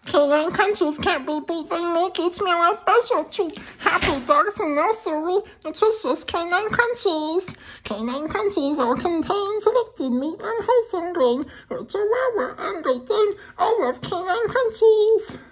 Canine Crunchies can't be beat. They make each meal a special treat. Happy dogs in nursery, nutritious Canine Crunchies. Canine Crunchies all contain selected meat and wholesome grain. Chihuahua and Great Dane all love Canine Crunchies.